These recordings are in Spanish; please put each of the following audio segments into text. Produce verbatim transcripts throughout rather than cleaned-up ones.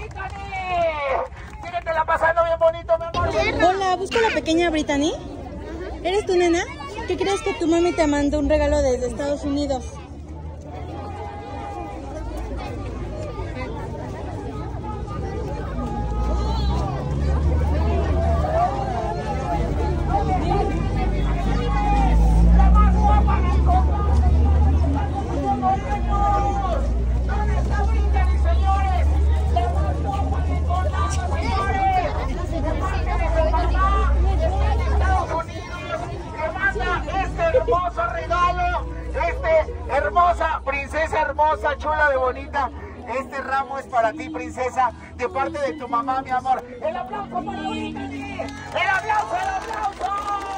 Brittany! Síguetela pasando bien bonito, mi amor. Hola, busco a la pequeña Brittany. ¿Eres tu nena? ¿Qué crees que tu mami te mandó un regalo desde Estados Unidos? Hermoso regalo, este hermosa princesa, hermosa, chula de bonita. Este ramo es para ti, princesa, de parte de tu mamá, mi amor. El aplauso para Brittany, el aplauso, el aplauso.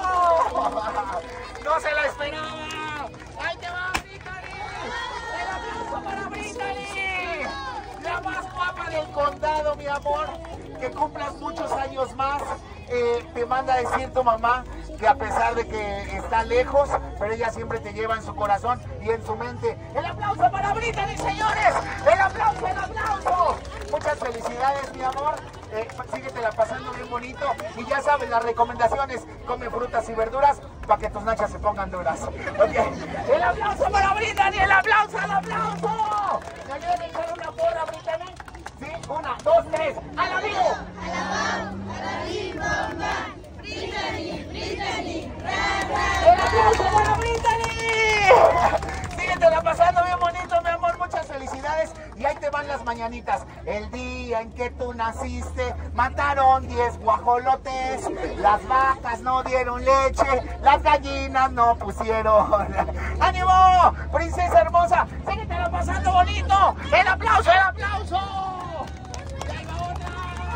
No se la esperaba. Ahí te va, Brittany. El aplauso para Brittany, la más guapa del condado, mi amor. Que cumplas muchos años más. Eh, te manda a decir tu mamá que a pesar de que está lejos, pero ella siempre te lleva en su corazón y en su mente. ¡El aplauso para Brittany, señores! ¡El aplauso, el aplauso! Muchas felicidades, mi amor. Eh, síguetela pasando bien bonito. Y ya sabes, las recomendaciones: come frutas y verduras para que tus nachas se pongan duras. Okay. ¡El aplauso para Brittany! ¡El aplauso, el aplauso! ¿Me ayudan a echar una porra, Brittany? Sí, una, dos, tres. ¡A la vivo! ¡A la bam! ¡A la bim, bam, bam! ¡Brittany, Brittany! ¡Ra, ra! ¡El aplauso para Brittany! Síguetela pasando bien bonito, mi amor. Muchas felicidades. Y ahí te van las mañanitas. El día en que tú naciste, mataron diez guajolotes. Las vacas no dieron leche, las gallinas no pusieron. ¡Ánimo, princesa hermosa! Síguetela pasando bonito. ¡El aplauso, el aplauso! ¡Y ahí va otra!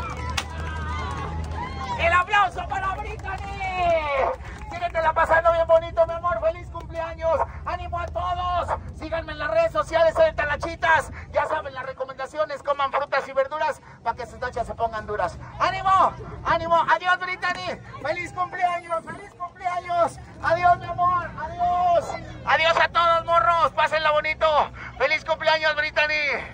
¡El aplauso para Brittany! Síguetela pasando bien bonito, mi amor. ¡Feliz cumpleaños! ¡Ánimo a todos! Síganme en las redes sociales, soy Talachitas. Ya saben las recomendaciones: coman frutas y verduras para que sus nachas se pongan duras. ¡Ánimo! ¡Ánimo! ¡Adiós, Brittany! ¡Feliz cumpleaños! ¡Feliz cumpleaños! ¡Adiós, mi amor! ¡Adiós! ¡Adiós a todos, morros! ¡Pásenla bonito! ¡Feliz cumpleaños, Brittany!